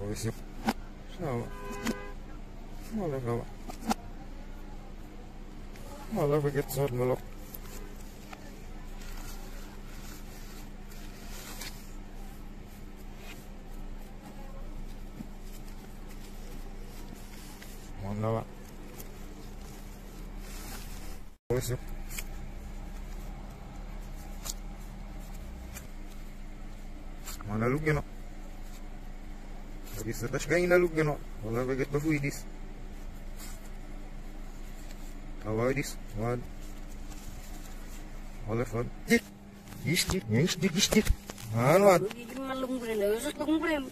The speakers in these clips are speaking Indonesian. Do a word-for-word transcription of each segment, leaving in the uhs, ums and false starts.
Ось. Слава. Вала гава. Вала вегет сад малок. Wala. Ось. Manalog yun o. Sa touch kayo inalog yun o. Wala bagat ba huidis. Huidis. One. Wala fun. Gistik. Gistik. Gistik. Ano at? Hindi malung brem. Usas lung brem.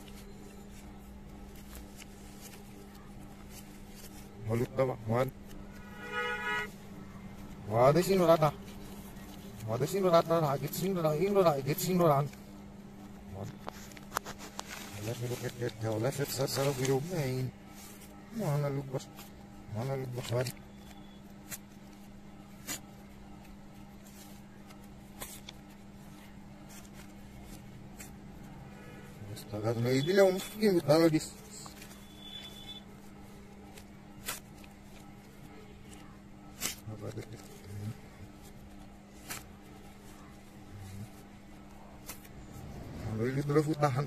Malut na ba? One. Wada sino rata. Wada sino rata. Hagit sino rata. Hino rata. Hagit sino rata. Let me look at that tail. Left it says that'll be main. Mana lubas. Mana lubas man. Basta gas na ibilaw mo. Sige, talo dis. Ano yung ito na futahan?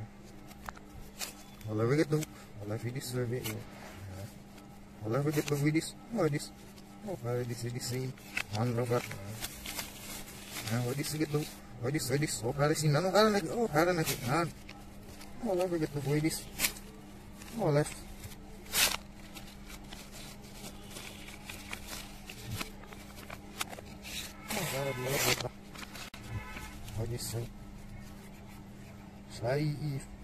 Wala begitu, wala vidis survey. Wala begitu vidis, oh this, oh vidis vidis ini, man robot. Nah vidis gitu, vidis vidis, oh kali sini, nano kali lagi, oh kali lagi, nah, wala begitu vidis, oh left. Oh kali malah robot, vidis, saya if.